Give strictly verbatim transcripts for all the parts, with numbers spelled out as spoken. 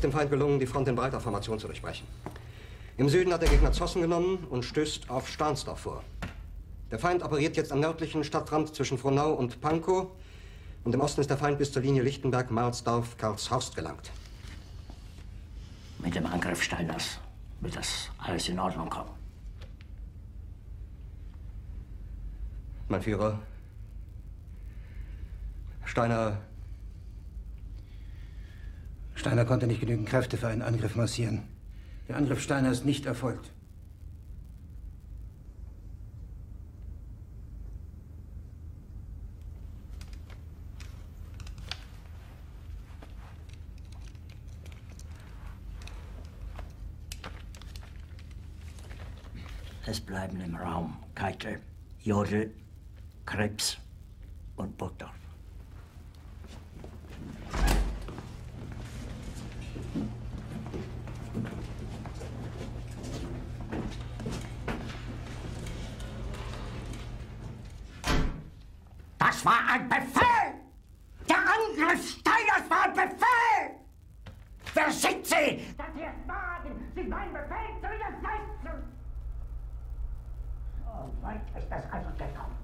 dem Feind gelungen, die Front in breiter Formation zu durchbrechen. Im Süden hat der Gegner Zossen genommen und stößt auf Stahnsdorf vor. Der Feind operiert jetzt am nördlichen Stadtrand zwischen Frohnau und Pankow. Und im Osten ist der Feind bis zur Linie Lichtenberg-Marsdorf-Karlshorst gelangt. Mit dem Angriff Steiners wird das alles in Ordnung kommen. Mein Führer, Steiner... Steiner konnte nicht genügend Kräfte für einen Angriff massieren. Der Angriff Steiner ist nicht erfolgt. Es bleiben im Raum Keitel, Jodl, Krebs und Burgdorf. Das war ein Befehl! Der Angriff Steiners war ein Befehl! Wer sind Sie, dass Sie es wagen, sich meinen Befehl zu widersetzen? So weit ist das also gekommen.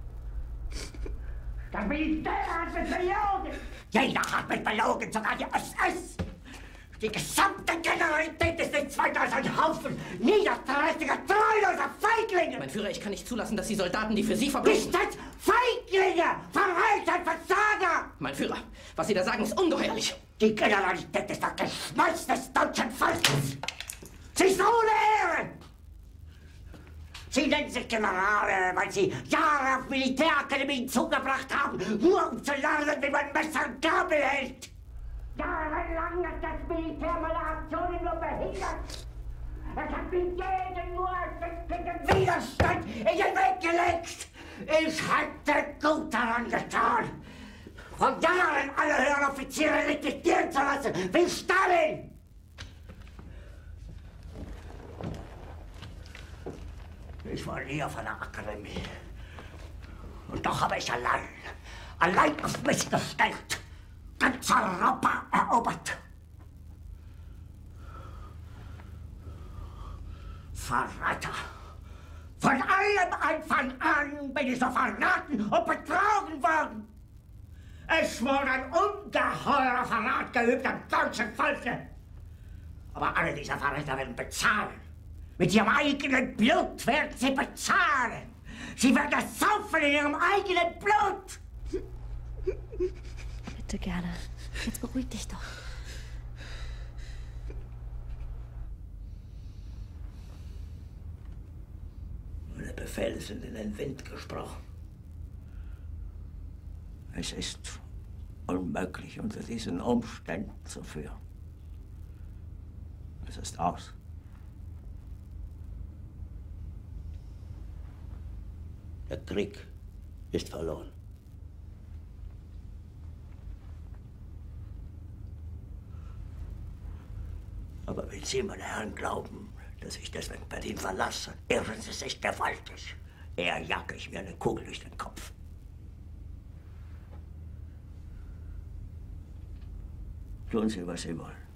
Das Militär hat mich belogen! Jeder hat mich belogen, sogar die S S! Die gesamte Generalität ist nichts weiter als ein Haufen niederträchtiger, treuloser Feiglinge! Mein Führer, ich kann nicht zulassen, dass die Soldaten, die für Sie verbringen... Nicht als Feiglinge! Verreiter, Versager! Mein Führer, was Sie da sagen, ist ungeheuerlich! Die Generalität ist das Geschmeiß des deutschen Volkes! Sie ist ohne Ehre! Sie nennen sich Generale, weil Sie Jahre auf Militärakademien zugebracht haben, nur um zu lernen, wie man Messer und Gabel hält! Jahrelang hat das Militär meine Aktionen nur behindert. Es hat mir jeden nur als Widerstand in den Weg gelegt. Ich hätte gut daran getan, von Jahren alle höheren Offiziere liquidieren zu lassen, wie Stalin. Ich war nie auf einer Akademie. Und doch habe ich allein, allein auf mich gestellt, ganz Europa erobert. Verräter! Von allem Anfang an bin ich so verraten und betrogen worden. Es wurde ein ungeheurer Verrat geübt am deutschen Volke. Aber alle diese Verräter werden bezahlen. Mit ihrem eigenen Blut werden sie bezahlen. Sie werden es saufen in ihrem eigenen Blut. Bitte gerne. Jetzt beruhig dich doch. Meine Befehle sind in den Wind gesprochen. Es ist unmöglich, unter diesen Umständen zu führen. Es ist aus. Der Krieg ist verloren. Aber wenn Sie, meine Herren, glauben, dass ich deswegen Berlin verlasse, irren Sie sich gewaltig. Eher jage ich mir eine Kugel durch den Kopf. Tun Sie, was Sie wollen.